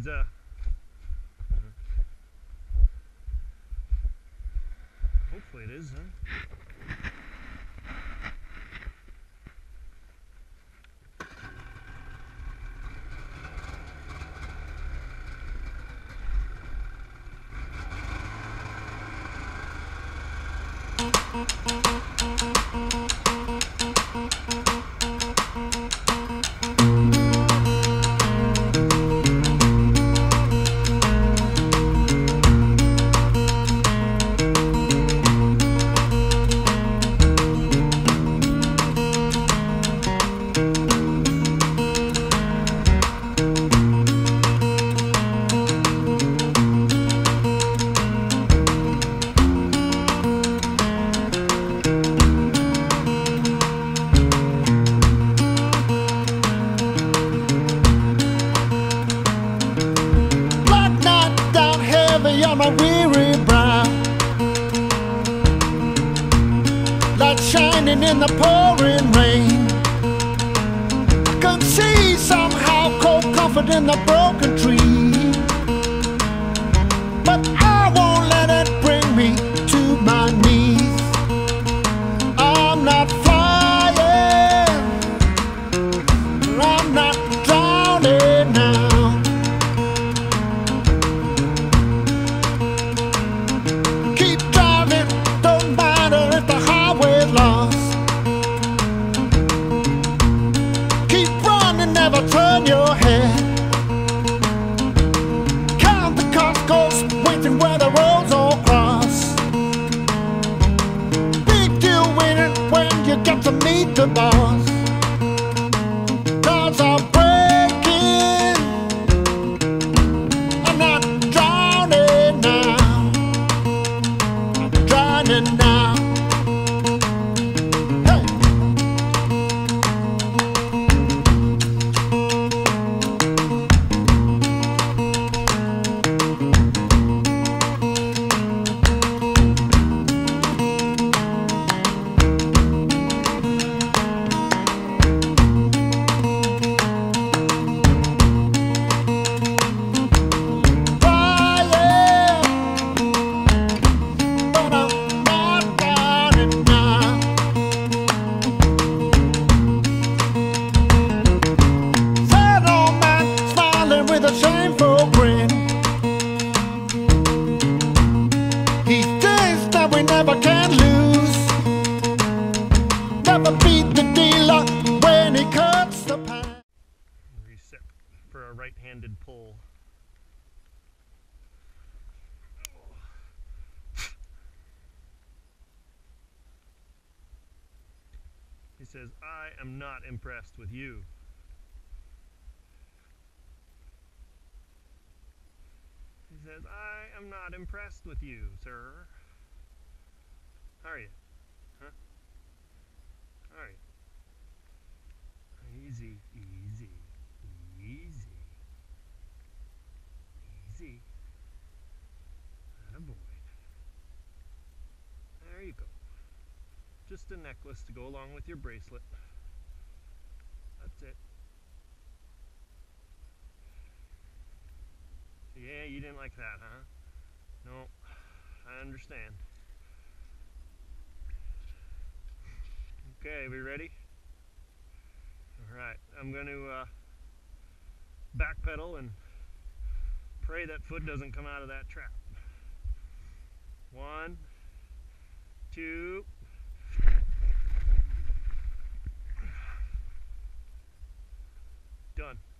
Heads hopefully it is, huh? On my weary brow, light shining in the pouring rain. I can see somehow cold comfort in the broken tree, but I won't let it bring me to my knees. I'm not flying, I'm not drowning now. Never turn your head. Count the cost, goes waiting where the roads all cross. Big deal winning when you get to meet the boss. Clouds are breaking, I'm not drowning now, I'm drowning now. With a shameful grin, he thinks that we never can lose. Never beat the dealer when he cuts the pan. Reset for a right-handed pull. He says, "I am not impressed with you." He says, "I am not impressed with you, sir." How are you? Huh? How are you? Easy, easy, easy, easy. Attaboy. There you go. Just a necklace to go along with your bracelet. That's it. Yeah, you didn't like that, huh? No, I understand. Okay, we ready? Alright, I'm going to backpedal and pray that foot doesn't come out of that trap. 1, 2. Done.